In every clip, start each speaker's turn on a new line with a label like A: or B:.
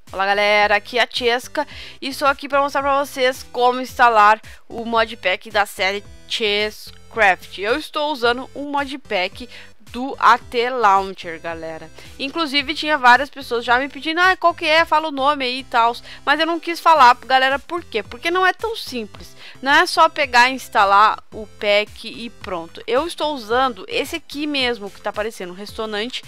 A: Olá galera, aqui é a Chesca e estou aqui para mostrar para vocês como instalar o modpack da série Chesscraft. Eu estou usando um modpack do AT Launcher, galera. Inclusive tinha várias pessoas já me pedindo, qual que é, fala o nome aí e tal. Mas eu não quis falar, galera, por quê? Porque não é tão simples. Não é só pegar e instalar o pack e pronto. Eu estou usando esse aqui mesmo que tá aparecendo, Ressonant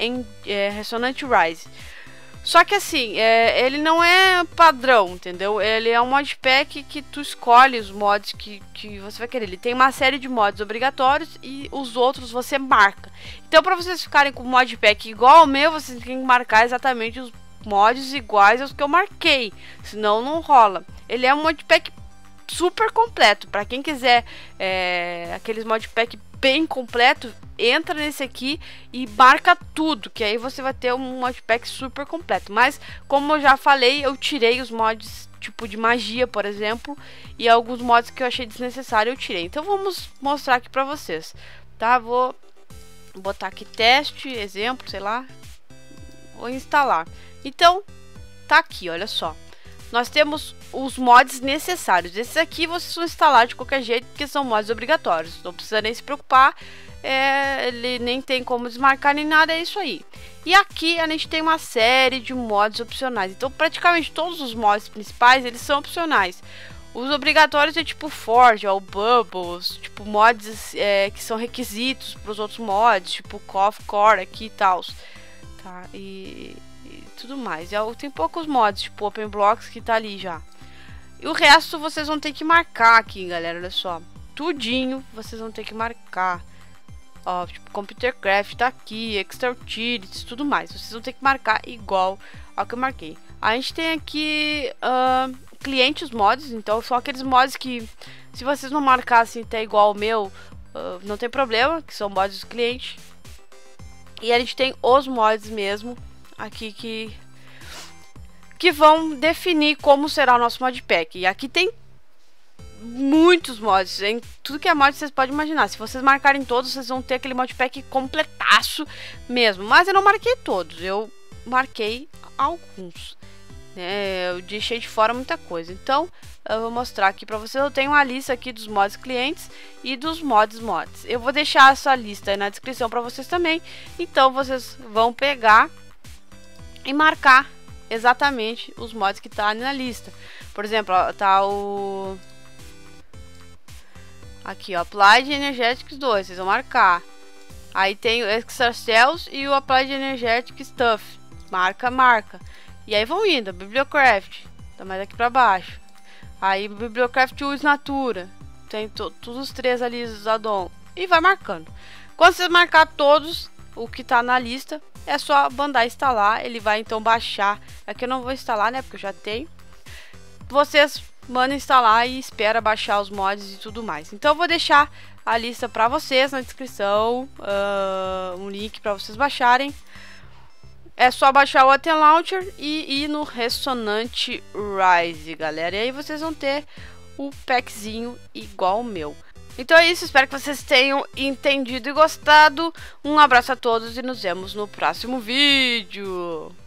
A: Rise. Só que assim, ele não é padrão, entendeu? Ele é um modpack que tu escolhe os mods que você vai querer. Ele tem uma série de mods obrigatórios e os outros você marca. Então, para vocês ficarem com o modpack igual ao meu, vocês têm que marcar exatamente os mods iguais aos que eu marquei. Senão não rola. Ele é um modpack super completo. Para quem quiser aqueles modpack bem completo, entra nesse aqui e marca tudo, que aí você vai ter um modpack super completo. Mas como eu já falei, eu tirei os mods tipo de magia, por exemplo, e alguns mods que eu achei desnecessário eu tirei. Então vamos mostrar aqui pra vocês, tá? Vou botar aqui teste, exemplo, sei lá, vou instalar. Então tá aqui, olha só. Nós temos os mods necessários. Esses aqui vocês vão instalar de qualquer jeito, porque são mods obrigatórios. Não precisa nem se preocupar. Ele nem tem como desmarcar nem nada, é isso aí. E aqui a gente tem uma série de mods opcionais. Então praticamente todos os mods principais, eles são opcionais. Os obrigatórios é tipo Forge, ou Bubbles, tipo mods que são requisitos para os outros mods, tipo Coffee Core aqui e tal. Tá, e tudo mais. Tem poucos mods, tipo Open Blocks, que tá ali já. E o resto vocês vão ter que marcar aqui, galera, olha só. Tudinho vocês vão ter que marcar. Ó, tipo, Computercraft tá aqui, Extra Utilities, tudo mais. Vocês vão ter que marcar igual ao que eu marquei. A gente tem aqui clientes mods, então são aqueles mods que, se vocês não marcassem até igual ao meu, não tem problema, que são mods do cliente. E a gente tem os mods mesmo aqui que vão definir como será o nosso modpack. E aqui tem muitos mods, hein? Tudo que é mod vocês podem imaginar. Se vocês marcarem todos, vocês vão ter aquele modpack completaço mesmo. Mas eu não marquei todos, eu marquei alguns, né? Eu deixei de fora muita coisa. Então eu vou mostrar aqui pra vocês. Eu tenho uma lista aqui dos mods clientes e dos mods. Eu vou deixar essa lista aí na descrição pra vocês também. Então vocês vão pegar e marcar exatamente os mods que tá na lista. Por exemplo, ó, tá o aqui, ó, Applied Energetics 2, vocês vão marcar. Aí tem o Extra Cells e o Applied Energetic Stuff. Marca. E aí vão indo, Bibliocraft, tá mais aqui pra baixo. Aí Bibliocraft Use Natura. Tem todos os três ali, os addon. E vai marcando. Quando vocês marcar todos, o que tá na lista, é só mandar instalar. Ele vai então baixar. Aqui eu não vou instalar, né, porque eu já tenho. Vocês mandam instalar e espera baixar os mods e tudo mais. Então eu vou deixar a lista para vocês na descrição, um link para vocês baixarem. É só baixar o AT Launcher e ir no Ressonant Rise, galera. E aí vocês vão ter o packzinho igual o meu. Então é isso, espero que vocês tenham entendido e gostado. Um abraço a todos e nos vemos no próximo vídeo.